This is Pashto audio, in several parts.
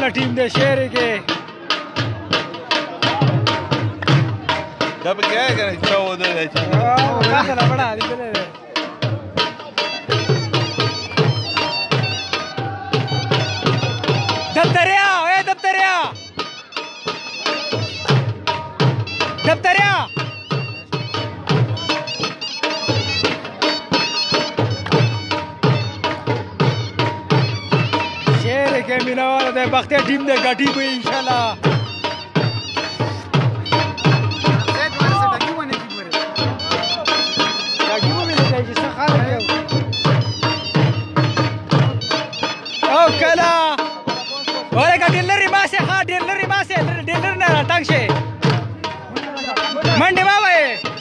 والا ټیم د شهر کې دا به کیا کنه چې و ده چې کاته لا بڑا دي له دفتریا اے دفتریا دفتریا شهر کې مینوال د بختیا ټیم د غټي به ان شاء الله منډه وای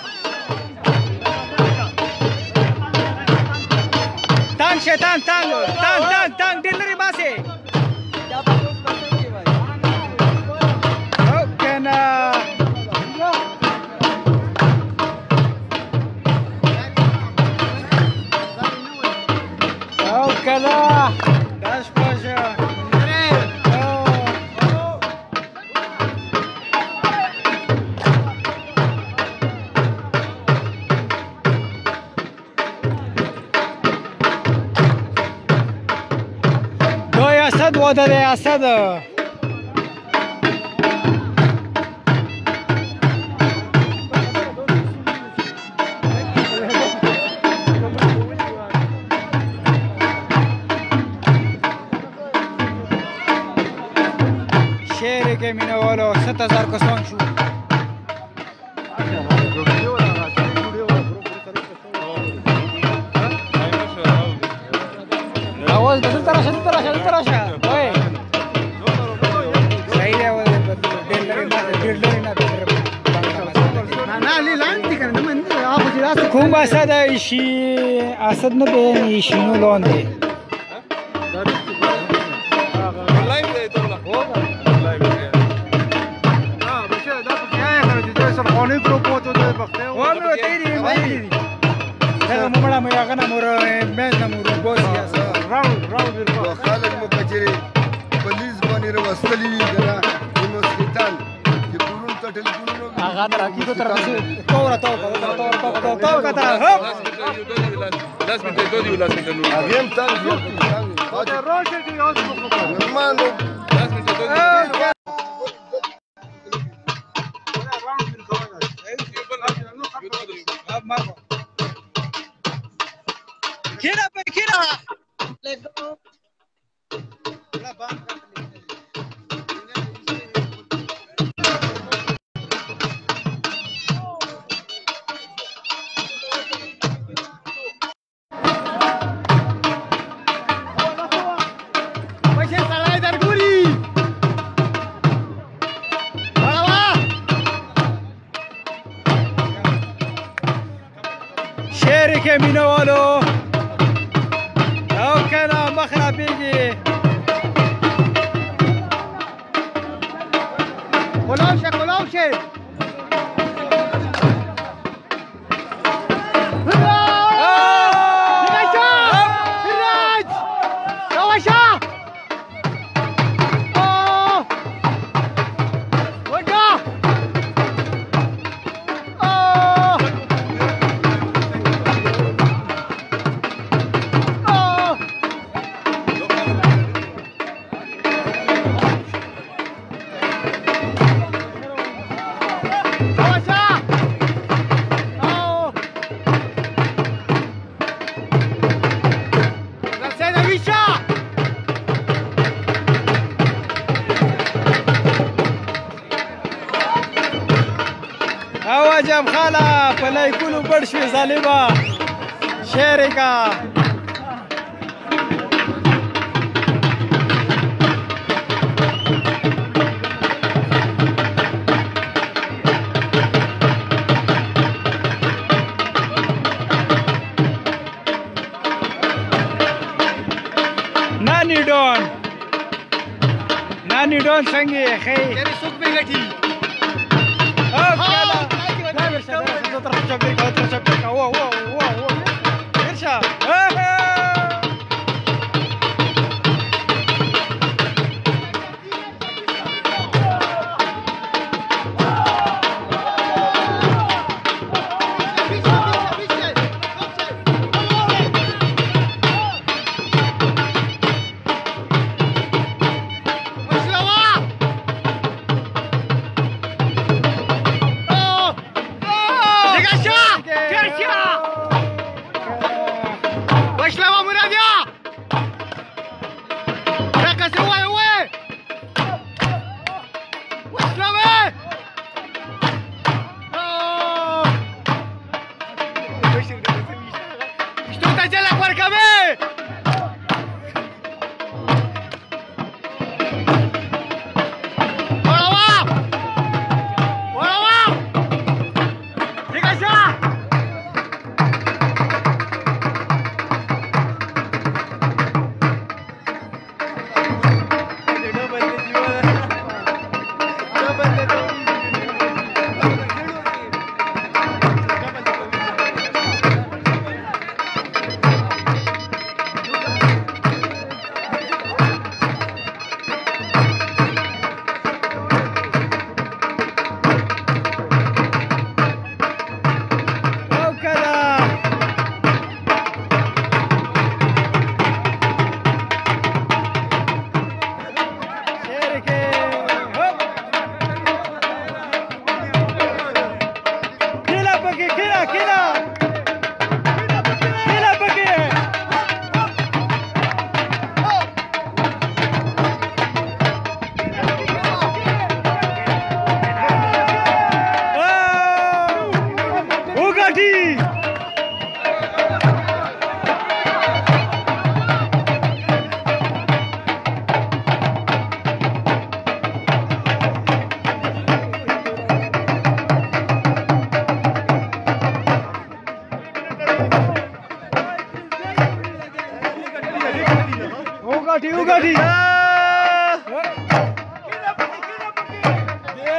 تانګ شه تانګ ډیلری باسه او کنه او کلا داش پاشه اسد وده ده اسد شهر کې مینوالو 7000 کسان شو اول دلته راشه وای صحیح دی ول نه لاندې کنه من هغه جلاس کوم اسد شي اسد نه دی شینو لاندې لایو دی ته ولا هو لایو دی بشه دا په کیا کنه چې سر خونی ګروپ وته د بخته و مې وته دی دا موږ مې هغه نه مور مې نه مور بوسیا راوند خالد مکجری پولیس باندې راوستلی دی دا د مسکتان چې پورون ته ټلیفون هغه راکی کو تر څو تور کتا لاس می ته دوی لاس می ته نو هغه هم تان دی روشه دی اوس نورمالو لاس می ته دوی Kira. Let's go. شهر کې مینوالو او کنه مخرا بیگی کلاوشه جب خالا پلای کولو بڑ شوی ظالما شهر کا نانی ډون څنګه یې خې تیرې څوک به ګټي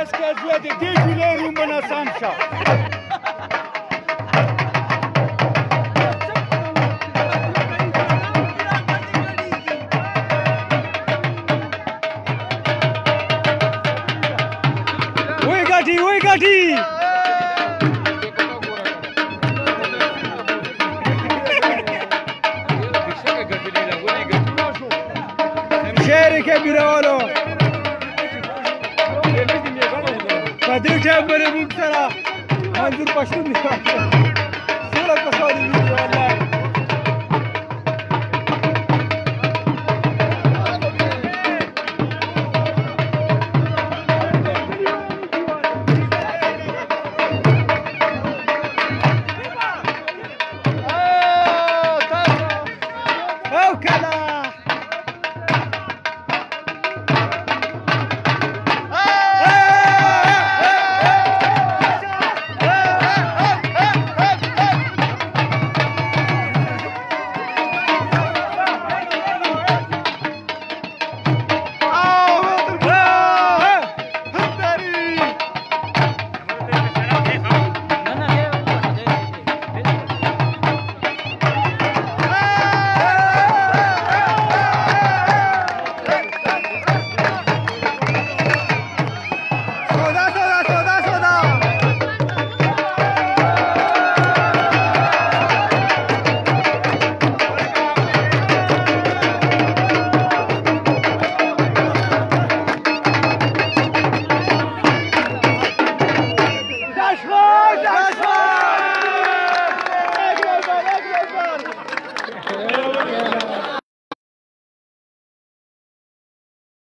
بس که زوی دی جوله رو من آسان شا وی گاٹی شهر که بیروالو پدری ټیم باندې موږ سره منظور پښتون دی